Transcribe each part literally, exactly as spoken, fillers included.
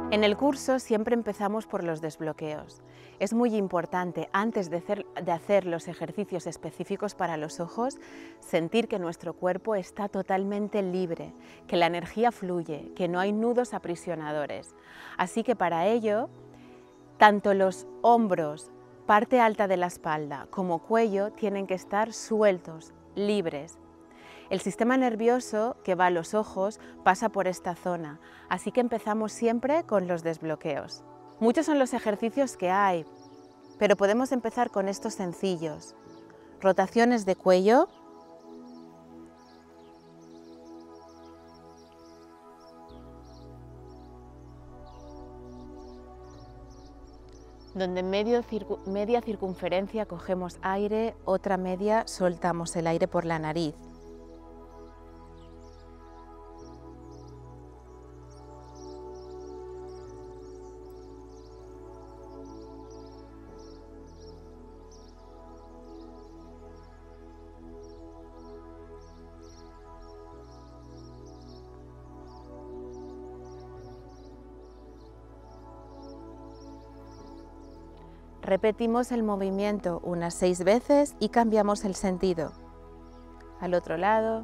En el curso siempre empezamos por los desbloqueos. Es muy importante, antes de hacer, de hacer los ejercicios específicos para los ojos, sentir que nuestro cuerpo está totalmente libre, que la energía fluye, que no hay nudos aprisionadores. Así que para ello, tanto los hombros, parte alta de la espalda, como cuello tienen que estar sueltos, libres. El sistema nervioso que va a los ojos pasa por esta zona, así que empezamos siempre con los desbloqueos. Muchos son los ejercicios que hay, pero podemos empezar con estos sencillos. Rotaciones de cuello, donde en medio circu- media circunferencia cogemos aire, otra media soltamos el aire por la nariz. Repetimos el movimiento unas seis veces y cambiamos el sentido. Al otro lado.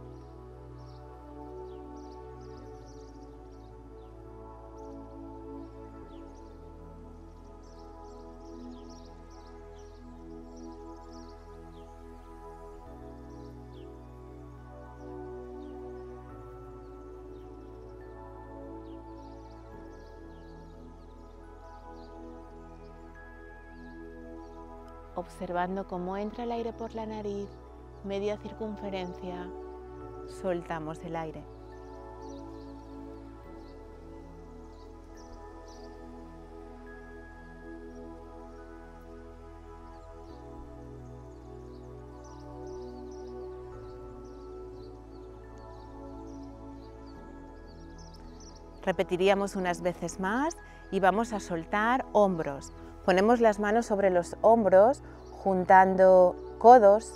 Observando cómo entra el aire por la nariz, media circunferencia, soltamos el aire. Repetiríamos unas veces más y vamos a soltar hombros. Ponemos las manos sobre los hombros, juntando codos.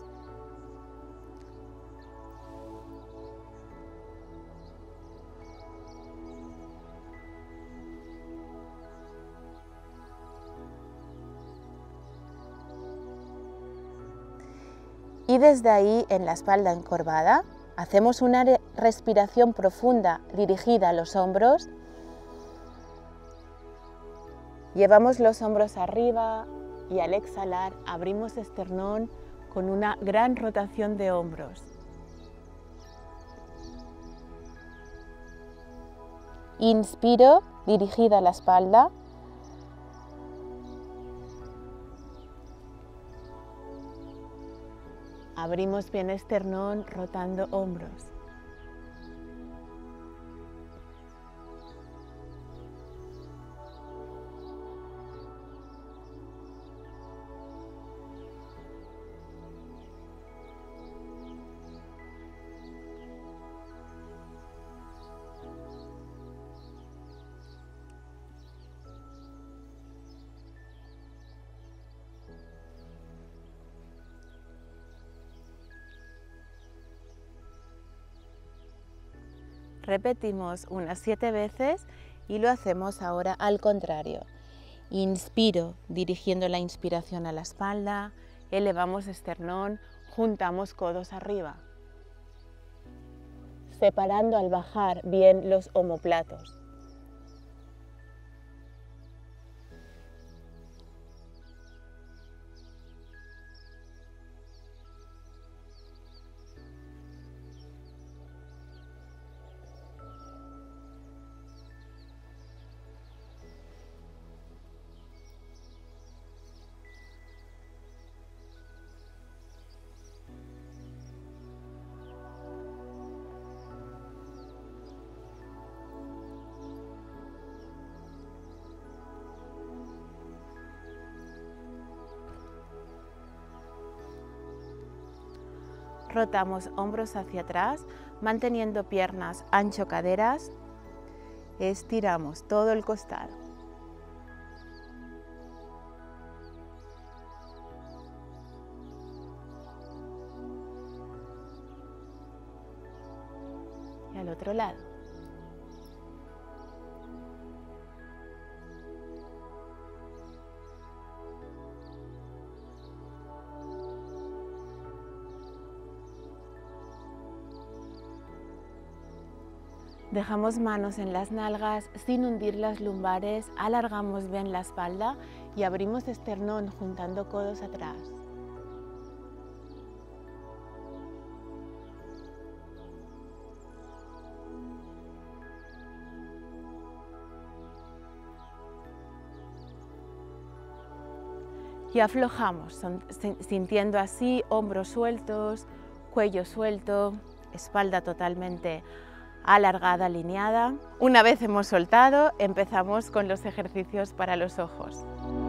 Y desde ahí, en la espalda encorvada, hacemos una respiración profunda dirigida a los hombros. Llevamos los hombros arriba y al exhalar abrimos esternón con una gran rotación de hombros. Inspiro, dirigida a la espalda. Abrimos bien esternón, rotando hombros. Repetimos unas siete veces y lo hacemos ahora al contrario. Inspiro, dirigiendo la inspiración a la espalda, elevamos esternón, juntamos codos arriba, separando al bajar bien los omóplatos. Rotamos hombros hacia atrás, manteniendo piernas ancho caderas. Estiramos todo el costado. Y al otro lado. Dejamos manos en las nalgas sin hundir las lumbares, alargamos bien la espalda y abrimos esternón juntando codos atrás. Y aflojamos, sintiendo así hombros sueltos, cuello suelto, espalda totalmente alargada, alineada. Una vez hemos soltado, empezamos con los ejercicios para los ojos.